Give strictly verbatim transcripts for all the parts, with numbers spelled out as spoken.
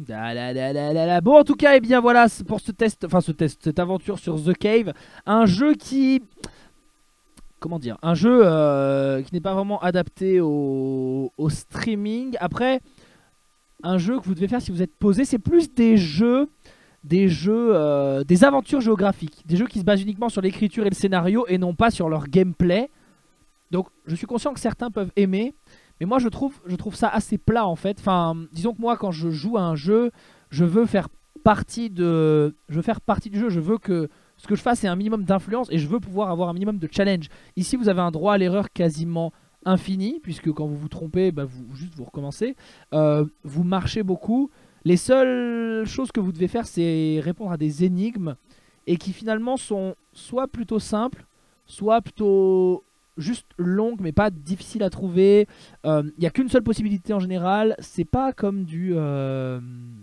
Da, da, da, da, da, da. Bon, en tout cas, et eh bien voilà pour ce test, enfin ce test, cette aventure sur The Cave. Un jeu qui... Comment dire, un jeu euh, qui n'est pas vraiment adapté au, au streaming. Après, un jeu que vous devez faire si vous êtes posé, c'est plus des jeux, des jeux, euh, des aventures géographiques, des jeux qui se basent uniquement sur l'écriture et le scénario et non pas sur leur gameplay. Donc, je suis conscient que certains peuvent aimer, mais moi je trouve, je trouve ça assez plat en fait. Enfin, disons que moi quand je joue à un jeu, je veux faire partie de, je veux faire partie du jeu, je veux que ce que je fasse ait un minimum d'influence et je veux pouvoir avoir un minimum de challenge. Ici vous avez un droit à l'erreur quasiment infini, puisque quand vous vous trompez, bah vous, juste vous recommencez. Euh, vous marchez beaucoup. Les seules choses que vous devez faire, c'est répondre à des énigmes et qui finalement sont soit plutôt simples, soit plutôt juste longues, mais pas difficiles à trouver. Il euh, n'y a qu'une seule possibilité en général. C'est pas comme du... Euh...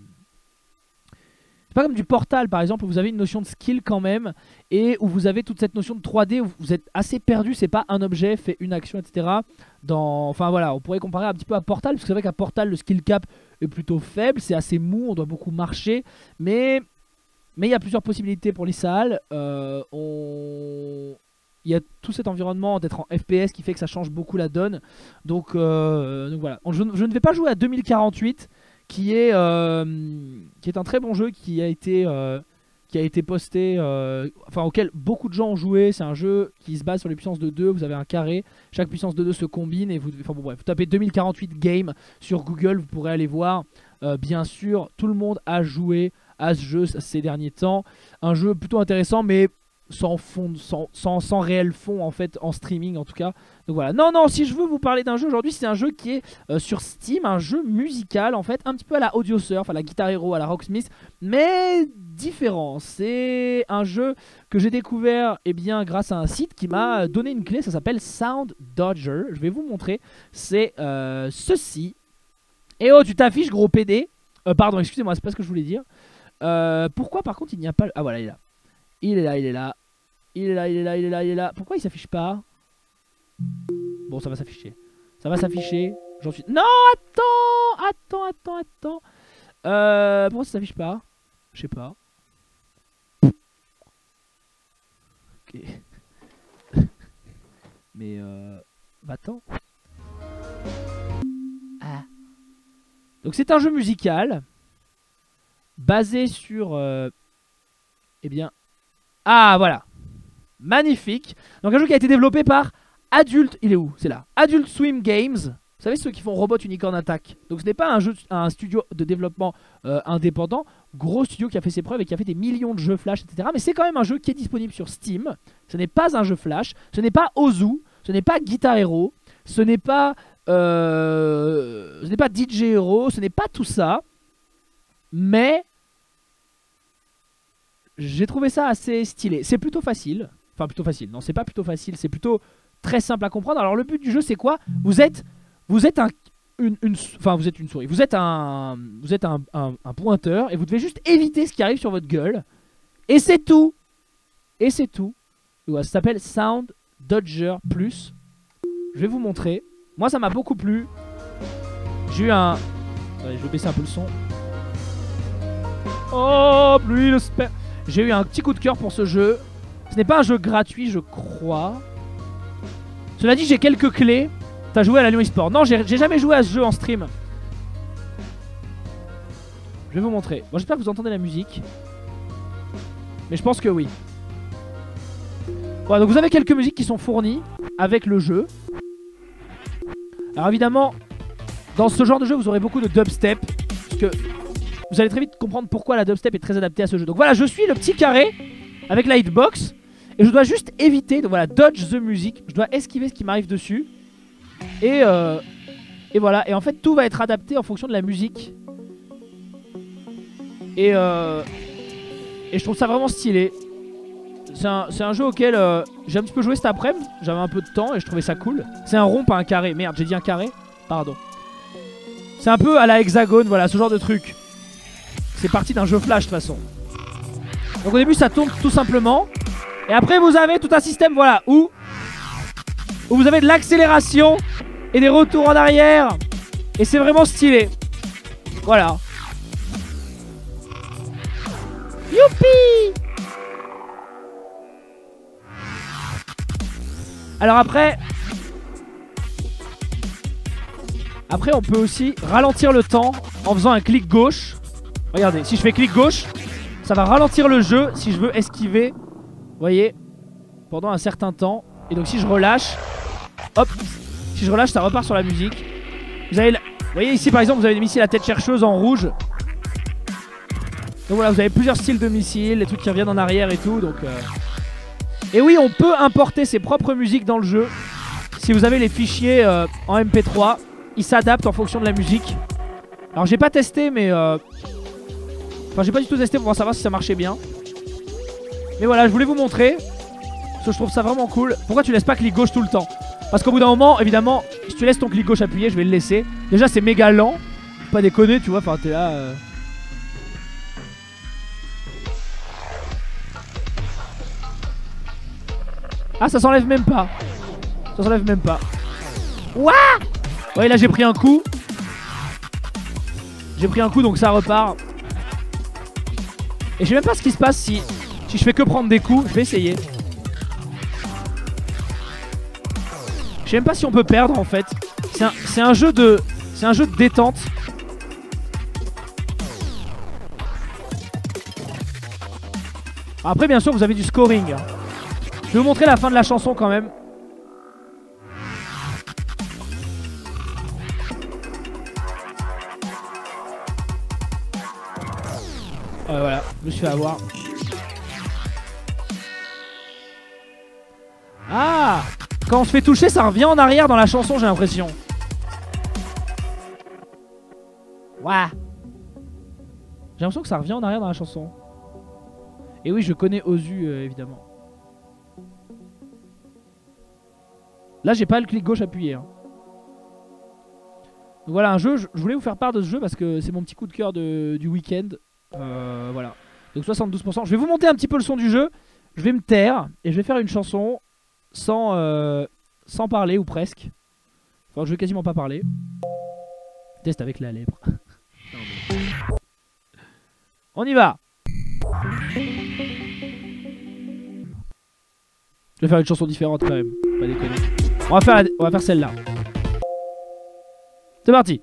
C'est pas comme du Portal par exemple où vous avez une notion de skill quand même et où vous avez toute cette notion de trois D où vous êtes assez perdu, c'est pas un objet fait une action et cetera. Dans... Enfin voilà, on pourrait comparer un petit peu à Portal parce que c'est vrai qu'à Portal le skill cap est plutôt faible, c'est assez mou, on doit beaucoup marcher, mais mais il y a plusieurs possibilités pour les salles. Euh, on... Il y a tout cet environnement d'être en F P S qui fait que ça change beaucoup la donne. Donc, euh, donc voilà, je, je ne vais pas jouer à deux mille quarante-huit. Qui est, euh, qui est un très bon jeu qui a été, euh, qui a été posté, euh, enfin auquel beaucoup de gens ont joué. C'est un jeu qui se base sur les puissances de deux, vous avez un carré, chaque puissance de deux se combine et vous, enfin bon bref, vous tapez deux mille quarante-huit game sur Google, vous pourrez aller voir. Euh, bien sûr, tout le monde a joué à ce jeu ces derniers temps. Un jeu plutôt intéressant mais sans fond, sans, sans, sans réel fond en fait en streaming en tout cas. Donc voilà, non non, si je veux vous parler d'un jeu aujourd'hui, c'est un jeu qui est euh, sur Steam, un jeu musical en fait, un petit peu à la Audio Surf, à la Guitar Hero, à la Rocksmith, mais différent. C'est un jeu que j'ai découvert eh bien grâce à un site qui m'a donné une clé, ça s'appelle Sound Dodger. Je vais vous montrer, c'est euh, ceci. Et oh, tu t'affiches gros P D. Euh, pardon, excusez-moi, c'est pas ce que je voulais dire. Euh, pourquoi par contre il n'y a pas... Ah voilà, il est là. Il est là, il est là. Il est là, il est là, il est là, il est là. Pourquoi il s'affiche pas? Bon, ça va s'afficher. Ça va s'afficher. J'en suis... Non, attends Attends, attends, attends. Euh... Pourquoi ça s'affiche pas? Je sais pas. Ok. Mais euh... Bah attends. Ah. Donc c'est un jeu musical. Basé sur... Euh... Eh bien... Ah, voilà. Magnifique. Donc un jeu qui a été développé par Adult, il est où? C'est là. Adult Swim Games. Vous savez ceux qui font Robot Unicorn Attack. Donc ce n'est pas un jeu, un studio de développement euh, indépendant. Gros studio qui a fait ses preuves et qui a fait des millions de jeux Flash, et cetera. Mais c'est quand même un jeu qui est disponible sur Steam. Ce n'est pas un jeu Flash. Ce n'est pas Ozu. Ce n'est pas Guitar Hero. Ce n'est pas, euh, ce n'est pas D J Hero. Ce n'est pas tout ça. Mais j'ai trouvé ça assez stylé. C'est plutôt facile. Enfin plutôt facile. Non, c'est pas plutôt facile. C'est plutôt très simple à comprendre. Alors le but du jeu c'est quoi? Vous êtes, vous êtes un, une, une, enfin vous êtes une souris. Vous êtes un, vous êtes un, un, un pointeur et vous devez juste éviter ce qui arrive sur votre gueule. Et c'est tout. Et c'est tout. Ouais, ça s'appelle Sound Dodger Plus. Je vais vous montrer. Moi ça m'a beaucoup plu. J'ai eu un... Allez, je vais baisser un peu le son. Oh, pluie de sperme. J'ai eu un petit coup de cœur pour ce jeu. Ce n'est pas un jeu gratuit, je crois. Cela dit, j'ai quelques clés. T'as joué à la Lyon eSport? Non, j'ai jamais joué à ce jeu en stream. Je vais vous montrer. Bon, j'espère que vous entendez la musique. Mais je pense que oui. Voilà, donc vous avez quelques musiques qui sont fournies avec le jeu. Alors évidemment, dans ce genre de jeu, vous aurez beaucoup de dubstep. Parce que vous allez très vite comprendre pourquoi la dubstep est très adaptée à ce jeu. Donc voilà, je suis le petit carré avec la hitbox. Et je dois juste éviter, donc voilà, dodge the music. Je dois esquiver ce qui m'arrive dessus. Et, euh, et voilà, et en fait tout va être adapté en fonction de la musique. Et, euh, et je trouve ça vraiment stylé. C'est un, un jeu auquel euh, j'ai un petit peu joué cet après-midi. J'avais un peu de temps et je trouvais ça cool. C'est un rond, pas un carré. Merde, j'ai dit un carré. Pardon. C'est un peu à la hexagone, voilà, ce genre de truc. C'est parti d'un jeu Flash de toute façon. Donc au début ça tourne tout simplement. Et après vous avez tout un système, voilà, où, où vous avez de l'accélération et des retours en arrière. Et c'est vraiment stylé. Voilà. Youpi! Alors après... Après on peut aussi ralentir le temps en faisant un clic gauche. Regardez, si je fais clic gauche, ça va ralentir le jeu si je veux esquiver. Vous voyez, pendant un certain temps. Et donc si je relâche, hop, si je relâche ça repart sur la musique. Vous avez, la... vous voyez ici par exemple vous avez des missiles à tête chercheuse en rouge. Donc voilà, vous avez plusieurs styles de missiles, les trucs qui reviennent en arrière et tout. Donc euh... Et oui, on peut importer ses propres musiques dans le jeu. Si vous avez les fichiers euh, en M P trois, ils s'adaptent en fonction de la musique. Alors j'ai pas testé mais euh... Enfin j'ai pas du tout testé pour savoir si ça marchait bien. Mais voilà, je voulais vous montrer parce que je trouve ça vraiment cool. Pourquoi tu laisses pas clic gauche tout le temps? Parce qu'au bout d'un moment, évidemment, si tu laisses ton clic gauche appuyé, je vais le laisser. Déjà c'est méga lent, faut pas déconner, tu vois, enfin t'es là euh... Ah, ça s'enlève même pas. Ça s'enlève même pas. Ouah! Ouais, là j'ai pris un coup. J'ai pris un coup donc ça repart. Et je sais même pas ce qui se passe si, si je fais que prendre des coups. Je vais essayer. Je sais même pas si on peut perdre en fait. C'est un, c'est un jeu de. C'est un jeu de détente. Après bien sûr vous avez du scoring. Je vais vous montrer la fin de la chanson quand même. Euh, voilà, je me suis fait avoir. Ah! Quand on se fait toucher, ça revient en arrière dans la chanson, j'ai l'impression. Ouah! J'ai l'impression que ça revient en arrière dans la chanson. Et oui, je connais Ozu, euh, évidemment. Là, j'ai pas le clic gauche appuyé. Hein. Donc voilà, un jeu, je voulais vous faire part de ce jeu parce que c'est mon petit coup de cœur de, du week-end. Euh, voilà. Donc soixante-douze pour cent. Je vais vous monter un petit peu le son du jeu. Je vais me taire et je vais faire une chanson sans, euh, sans parler ou presque. Enfin, je vais quasiment pas parler. Test avec la lèvre. Non, mais... On y va. Je vais faire une chanson différente quand même. Pas déconner. On va faire, on va faire celle-là. C'est parti.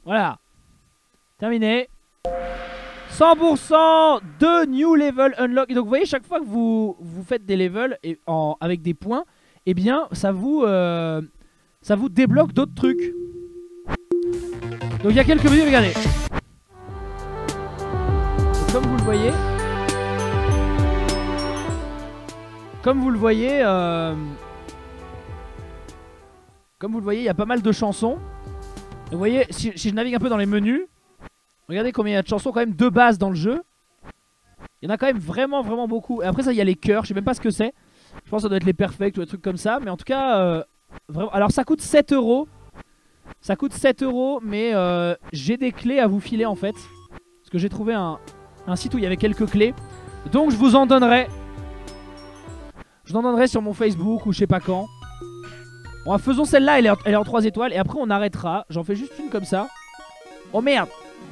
Voilà. Terminé. cent pour cent de new level unlock. Et donc vous voyez, chaque fois que vous, vous faites des levels et en, avec des points, eh bien ça vous, euh, ça vous débloque d'autres trucs. Donc il y a quelques menus, regardez. Comme vous le voyez, comme vous le voyez, euh, comme vous le voyez, il y a pas mal de chansons. Et vous voyez, si, si je navigue un peu dans les menus, regardez combien il y a de chansons quand même de base dans le jeu. Il y en a quand même vraiment vraiment beaucoup. Et après ça il y a les chœurs, je sais même pas ce que c'est. Je pense que ça doit être les perfects ou des trucs comme ça. Mais en tout cas, euh, vraiment... alors ça coûte sept euros. Ça coûte sept euros, mais euh, j'ai des clés à vous filer en fait. Parce que j'ai trouvé un, un site où il y avait quelques clés. Donc je vous en donnerai. Je vous en donnerai sur mon Facebook ou je sais pas quand. Bon, faisons celle-là, elle, elle est en trois étoiles. Et après on arrêtera. J'en fais juste une comme ça. Oh merde.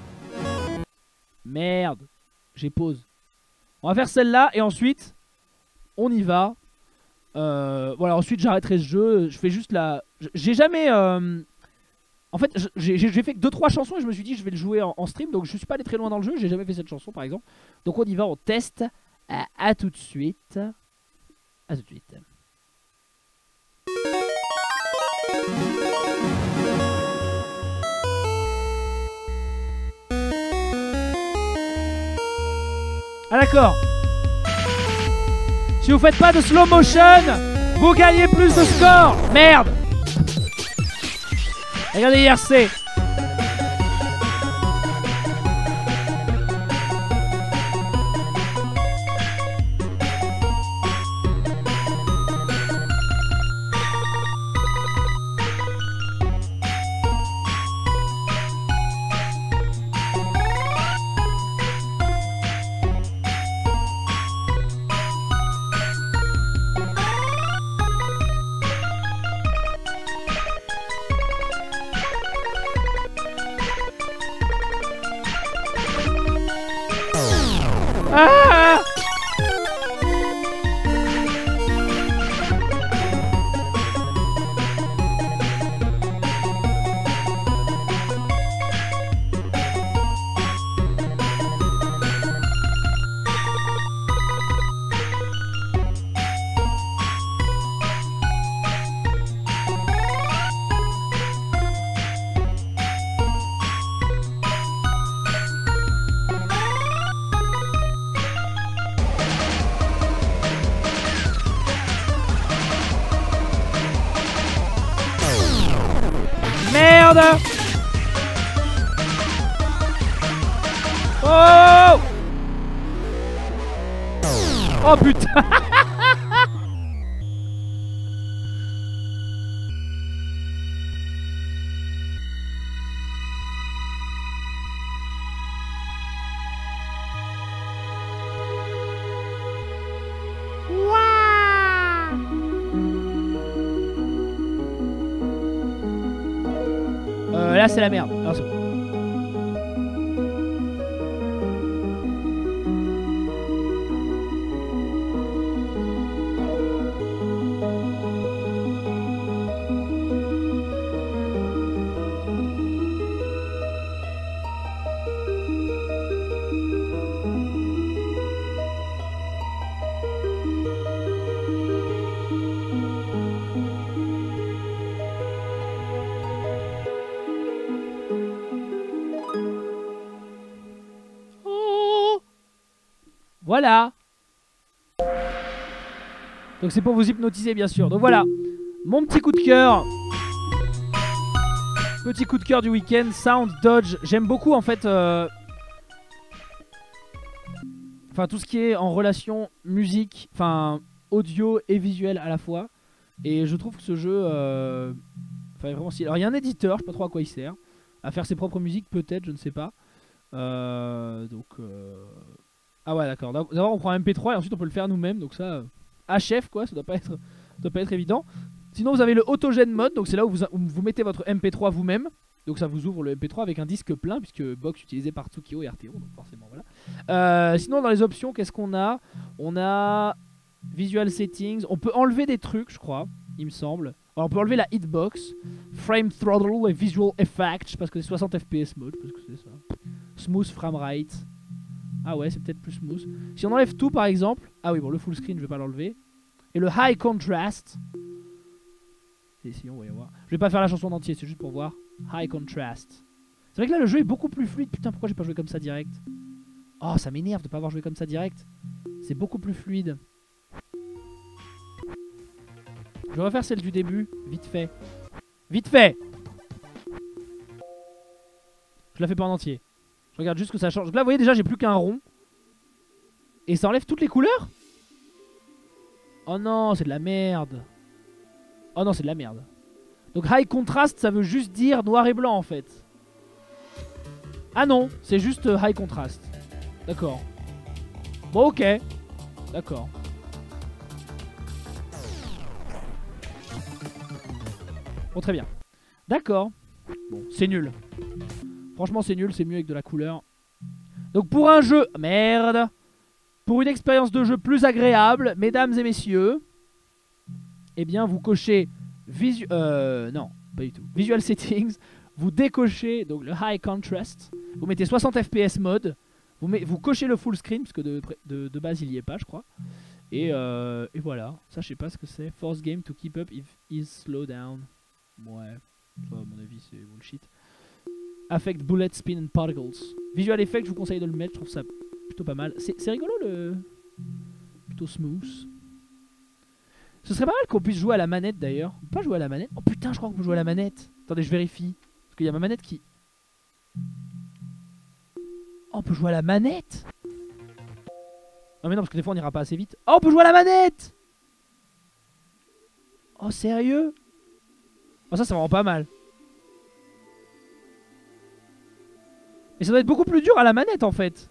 Merde. J'ai pause. On va faire celle-là et ensuite on y va. euh, Voilà, ensuite j'arrêterai ce jeu. Je fais juste la... J'ai jamais... Euh... En fait j'ai fait que deux trois chansons et je me suis dit je vais le jouer en, en stream. Donc je suis pas allé très loin dans le jeu. J'ai jamais fait cette chanson par exemple. Donc on y va, on teste. À, à tout de suite. À tout de suite. Ah d'accord. Si vous faites pas de slow motion, vous gagnez plus de score. Merde. Regardez I R C. Ah! Merde! Oh! Oh putain! Euh, là c'est la merde. Alors, voilà. Donc c'est pour vous hypnotiser bien sûr. Donc voilà, mon petit coup de cœur. Petit coup de cœur du week-end. Sound Dodge. J'aime beaucoup en fait euh... Enfin tout ce qui est en relation musique, enfin audio et visuel à la fois. Et je trouve que ce jeu euh... enfin vraiment stylé. Alors il y a un éditeur, je sais pas trop à quoi il sert. À faire ses propres musiques peut-être, je ne sais pas. euh... Donc euh... Ah ouais d'accord, d'abord on prend un M P trois et ensuite on peut le faire nous-mêmes. Donc ça, H F quoi, ça doit pas être, ça doit pas être évident. Sinon vous avez le Autogen Mode, donc c'est là où vous, où vous mettez votre M P trois vous-même. Donc ça vous ouvre le M P trois avec un disque plein, puisque box utilisé par Tsukio et R T O, donc forcément voilà. euh, Sinon dans les options, qu'est-ce qu'on a? On a Visual Settings, on peut enlever des trucs je crois, il me semble. Alors on peut enlever la hitbox, frame throttle et visual effect parce que c'est soixante F P S mode, parce que c'est ça. Smooth frame rate. Ah ouais, c'est peut-être plus smooth. Si on enlève tout par exemple, ah oui bon le full screen je vais pas l'enlever. Et le high contrast. Et si on va y voir. Je vais pas faire la chanson en entier, c'est juste pour voir. High contrast. C'est vrai que là le jeu est beaucoup plus fluide. Putain pourquoi j'ai pas joué comme ça direct? Oh ça m'énerve de pas avoir joué comme ça direct. C'est beaucoup plus fluide. Je vais refaire celle du début, vite fait. Vite fait! Je la fais pas en entier. Je regarde juste que ça change. Donc là, vous voyez déjà, j'ai plus qu'un rond. Et ça enlève toutes les couleurs? Oh non, c'est de la merde. Oh non, c'est de la merde. Donc high contrast, ça veut juste dire noir et blanc en fait. Ah non, c'est juste high contrast. D'accord. Bon, ok. D'accord. Bon, très bien. D'accord. Bon, c'est nul. Franchement, c'est nul. C'est mieux avec de la couleur. Donc, pour un jeu... Merde. Pour une expérience de jeu plus agréable, mesdames et messieurs, eh bien, vous cochez... Visu... Euh... Non, pas du tout. Visual Settings. Vous décochez donc le High Contrast. Vous mettez soixante F P S mode. Vous, met... vous cochez le full screen, parce que de, de, de base, il n'y est pas, je crois. Et, euh... et voilà. Ça, je sais pas ce que c'est. Force game to keep up if is slow down. Ouais, ça à mon avis c'est bullshit. Affect bullet spin and particles. Visual effect, je vous conseille de le mettre, je trouve ça plutôt pas mal. C'est rigolo le... Plutôt smooth. Ce serait pas mal qu'on puisse jouer à la manette d'ailleurs. On peut pas jouer à la manette. Oh putain, je crois qu'on peut jouer à la manette. Attendez, je vérifie. Parce qu'il y a ma manette qui... Oh, on peut jouer à la manette. Non mais non, parce que des fois on ira pas assez vite. Oh, on peut jouer à la manette. Oh, sérieux? Oh, ça, c'est vraiment pas mal. Et ça doit être beaucoup plus dur à la manette en fait.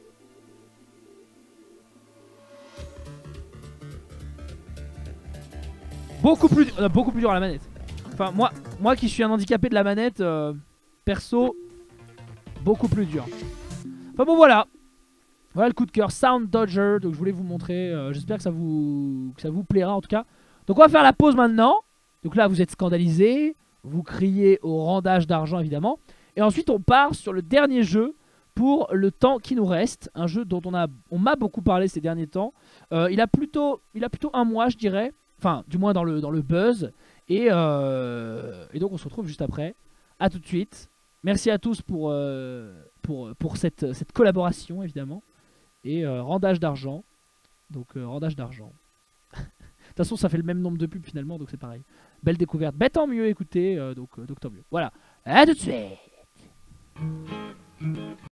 Beaucoup plus, euh, beaucoup plus dur à la manette. Enfin, moi, moi qui suis un handicapé de la manette, euh, perso, beaucoup plus dur. Enfin bon, voilà. Voilà le coup de cœur. Sound Dodger. Donc je voulais vous montrer. Euh, J'espère que ça vous, que ça vous plaira en tout cas. Donc on va faire la pause maintenant. Donc là, vous êtes scandalisés. Vous criez au rendage d'argent évidemment. Et ensuite on part sur le dernier jeu pour le temps qui nous reste. Un jeu dont on a, on m'a beaucoup parlé ces derniers temps. euh, il, a plutôt, il a plutôt un mois je dirais. Enfin du moins dans le, dans le buzz. Et, euh, et donc on se retrouve juste après. A tout de suite. Merci à tous pour, euh, pour, pour cette, cette collaboration évidemment. Et euh, rendage d'argent. Donc euh, rendage d'argent. De toute façon ça fait le même nombre de pubs finalement. Donc c'est pareil. Belle découverte. Bah tant mieux écoutez. Euh, donc, euh, donc tant mieux. Voilà. A tout de suite.